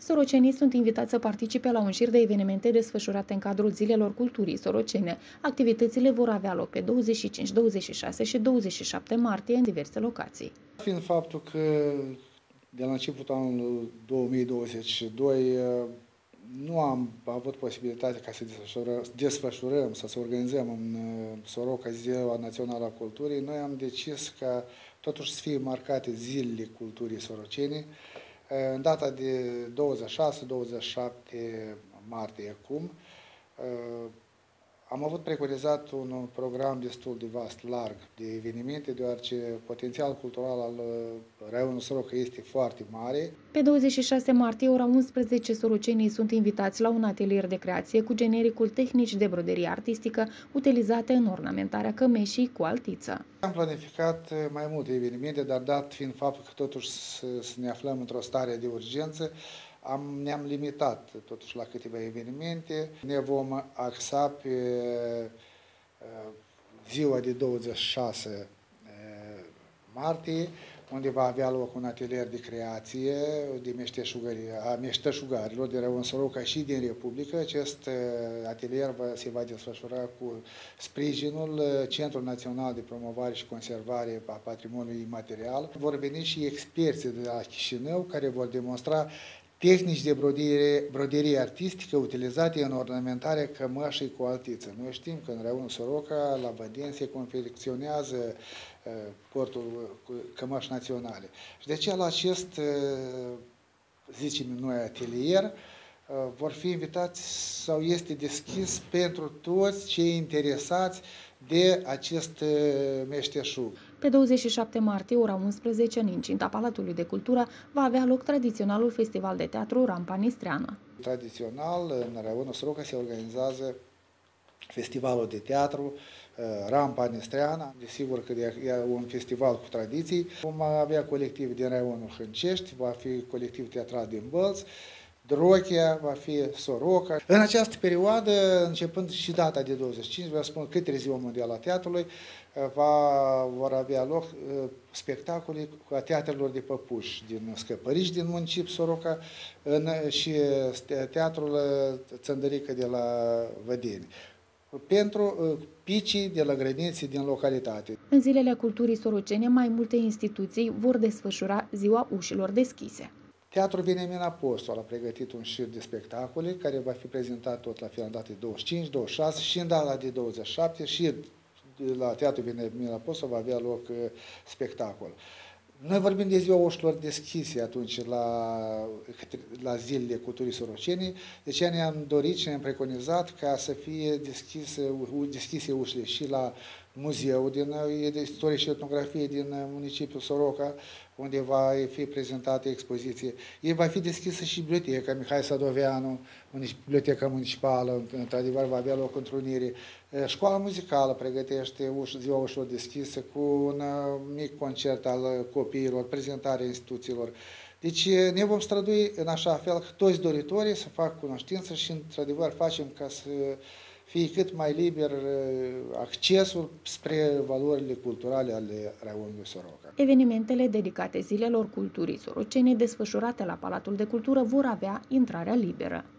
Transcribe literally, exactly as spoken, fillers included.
Sorocenii sunt invitați să participe la un șir de evenimente desfășurate în cadrul Zilelor Culturii Sorocene. Activitățile vor avea loc pe douăzeci și cinci, douăzeci și șase și douăzeci și șapte martie în diverse locații. Fiind faptul că de la începutul anului două mii douăzeci și doi nu am avut posibilitatea ca să desfășurăm, desfășurăm să se organizăm în Soroca Ziua Națională a Culturii, noi am decis ca totuși să fie marcate zilele culturii sorocene în data de douăzeci și șase douăzeci și șapte martie acum. Am avut preconizat un program destul de vast, larg, de evenimente, deoarece potențialul cultural al raionului Soroca este foarte mare. Pe douăzeci și șase martie, ora unsprezece, sorocenii sunt invitați la un atelier de creație cu genericul tehnici de broderie artistică utilizate în ornamentarea cămeșii cu altiță. Am planificat mai multe evenimente, dar dat fiind faptul că totuși să, să ne aflăm într-o stare de urgență, Am, ne-am limitat totuși la câteva evenimente. Ne vom axa pe uh, ziua de douăzeci și șase uh, martie, unde va avea loc un atelier de creație de a meșteșugarilor de raionul Soroca și din Republică. Acest uh, atelier va, se va desfășura cu sprijinul Centrul Național de Promovare și Conservare a Patrimoniului Imaterial. Vor veni și experți de la Chișinău care vor demonstra tehnici de brodire, broderie artistică utilizate în ornamentarea cămășii cu altiță. Noi știm că în raionul Soroca, la Vădeni, se confecționează uh, portul cu cămăși naționale. Și de aceea la acest, uh, zicem noi, atelier, uh, vor fi invitați sau este deschis pentru toți cei interesați de acest uh, meșteșug. Pe douăzeci și șapte martie, ora unsprezece, în incinta Palatului de Cultură, va avea loc tradiționalul festival de teatru Rampa Nistreană. Tradițional, în raionul Soroca se organizează festivalul de teatru Rampa Nistreană. Desigur că e un festival cu tradiții. Vom avea colectiv din raionul Hâncești, va fi colectiv teatral din Bălți, Drochia, va fi Soroca. În această perioadă, începând și data de douăzeci și cinci, vă spun câte Ziua Mondială a Teatrului, va, vor avea loc spectacole a teatrelor de păpuși din Scăpărici, din municipiul Soroca, în, și teatrul Țăndărică de la Vădeni, pentru picii de la grădiniții din localitate. În Zilele Culturii Sorocene, mai multe instituții vor desfășura Ziua Ușilor Deschise. Teatrul Veniamin Apostol a pregătit un șir de spectacole care va fi prezentat tot la final date douăzeci și cinci douăzeci și șase și în data de douăzeci și șapte și la Teatrul Veniamin Apostol va avea loc uh, spectacol. Noi vorbim de Ziua Ușilor Deschise atunci la, la Zilele Culturii Sorocene, de ce ne-am dorit și ne-am preconizat ca să fie deschise, deschise ușile și la muzeul din istorie și etnografie din municipiul Soroca, unde va fi prezentată expoziție. El va fi deschisă și biblioteca Mihai Sadoveanu, biblioteca municipală, într-adevăr va avea loc întrunire. Școala muzicală pregătește Ziua Ușilor Deschise cu un mic concert al copiilor, prezentarea instituțiilor. Deci ne vom strădui în așa fel că toți doritorii să facă cunoștință și într-adevăr facem ca să fie cât mai liber accesul spre valorile culturale ale raionului Soroca. Evenimentele dedicate Zilelor Culturii Sorocene desfășurate la Palatul de Cultură vor avea intrarea liberă.